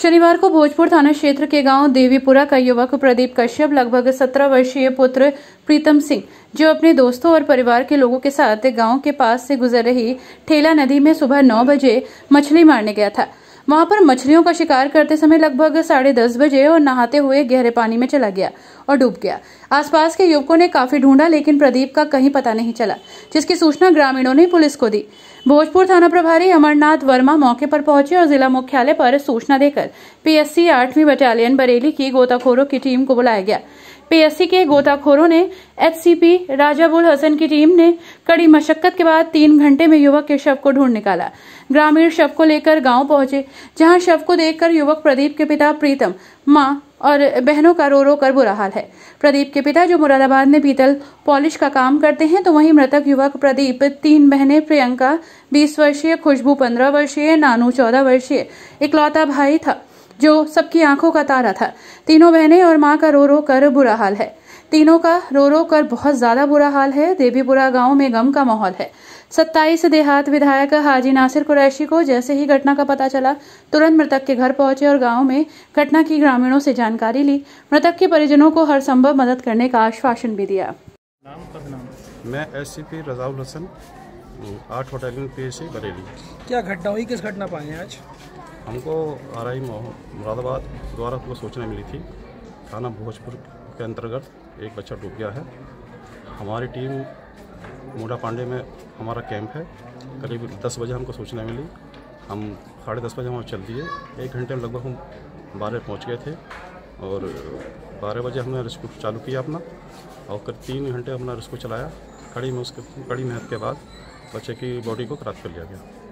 शनिवार को भोजपुर थाना क्षेत्र के गांव देवीपुरा का युवक प्रदीप कश्यप लगभग 17 वर्षीय पुत्र प्रीतम सिंह जो अपने दोस्तों और परिवार के लोगों के साथ गांव के पास से गुजर रही ठेला नदी में सुबह 9 बजे मछली मारने गया था। वहां पर मछलियों का शिकार करते समय लगभग 10:30 बजे और नहाते हुए गहरे पानी में चला गया और डूब गया। आसपास के युवकों ने काफी ढूंढा लेकिन प्रदीप का कहीं पता नहीं चला, जिसकी सूचना ग्रामीणों ने पुलिस को दी। भोजपुर थाना प्रभारी अमरनाथ वर्मा मौके पर पहुंचे और जिला मुख्यालय पर सूचना देकर पीएससी 8वीं बटालियन बरेली की गोताखोरों की टीम को बुलाया गया। पीएससी के गोताखोरों ने एचसीपी राजाबुल हसन की टीम ने कड़ी मशक्कत के बाद 3 घंटे में युवक के शव को ढूंढ निकाला। ग्रामीण शव को लेकर गांव पहुंचे, जहां शव को देखकर युवक प्रदीप के पिता प्रीतम, मां और बहनों का रो रो कर बुरा हाल है। प्रदीप के पिता जो मुरादाबाद में पीतल पॉलिश का काम करते हैं, तो वहीं मृतक युवक प्रदीप 3 बहनें प्रियंका 20 वर्षीय, खुशबू 15 वर्षीय, नानू 14 वर्षीय इकलौता भाई था जो सबकी आंखों का तारा था। तीनों बहनें और मां का रो रो कर बुरा हाल है। तीनों का रो रो कर बहुत ज्यादा बुरा हाल है। देवीपुरा गांव में गम का माहौल है। 27 देहात विधायक हाजी नासिर कुरैशी को जैसे ही घटना का पता चला, तुरंत मृतक के घर पहुंचे और गांव में घटना की ग्रामीणों से जानकारी ली। मृतक के परिजनों को हर संभव मदद करने का आश्वासन भी दिया। मैं SCP Rajabul Hasan 8 battalion PSC Bareilly. क्या घटना हुई, किस घटना पाए हैं आज? हमको आरआई मुरादाबाद द्वारा हमको सूचना मिली थी, थाना भोजपुर के अंतर्गत एक बच्चा डूब गया है। हमारी टीम मूडा पांडे में हमारा कैंप है। करीब 10 बजे हमको सूचना मिली, हम 10:30 बजे वहाँ चल दिए। 1 घंटे में लगभग हम 12 पहुँच गए थे और 12 बजे हमने रेस्क्यू चालू किया अपना और करीब 3 घंटे अपना रेस्क्यू चलाया। कड़ी मेहनत के बाद बच्चे की बॉडी को प्राप्त कर लिया गया।